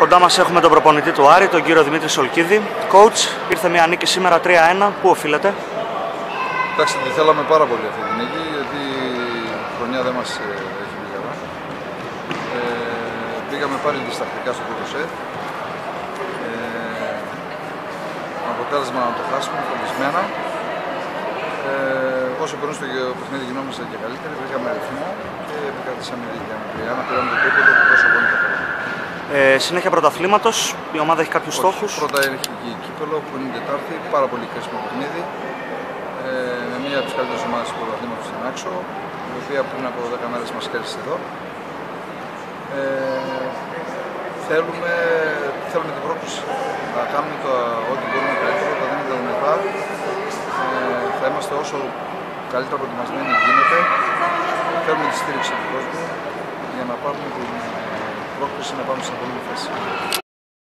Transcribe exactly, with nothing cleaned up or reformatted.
Κοντά μας έχουμε τον προπονητή του Άρη, τον κύριο Δημήτρη Σολκίδη. Coach, ήρθε μια νίκη σήμερα τρία ένα. Πού οφείλεται? Εντάξει, τη θέλαμε πάρα πολύ αυτή τη νίκη, γιατί η χρονιά δεν μας έχει βγει καλά. Ε, πήγαμε πάλι διστακτικά στο πρώτο σετ. Ε, αποτέλεσμα να το χάσουμε, φοβισμένα. Ε, όσο περνούσε το παιχνίδι γινόμαστε και καλύτεροι, βρήκαμε ρυθμό και επικρατήσαμε για τρία ένα. Πήραμε το τρίποντο που τόσο πολύ καθόλου. Ε, συνέχεια πρωταθλήματος, η ομάδα έχει κάποιους Όχι, στόχους. Πρώτα έχει και η Κύπελλο που είναι η Τετάρτη, πάρα πολύ κρίσιμο παιχνίδι. Ε, με μία από τις καλύτερες ομάδες του πρωταθλήματος στην Άξο, η οποία πριν από δέκα μέρες μας κέρδισε εδώ. Ε, θέλουμε, θέλουμε την πρόκληση. Θα κάνουμε το, ό,τι μπορούμε καλύτερο, θα δίνουμε τα δυνατά. Ε, θα είμαστε όσο καλύτερα προετοιμασμένοι γίνεται. Θέλουμε τη στήριξη του κόσμου για να πάρουμε την πρόκληση να πάμε στην επόμενη θέση.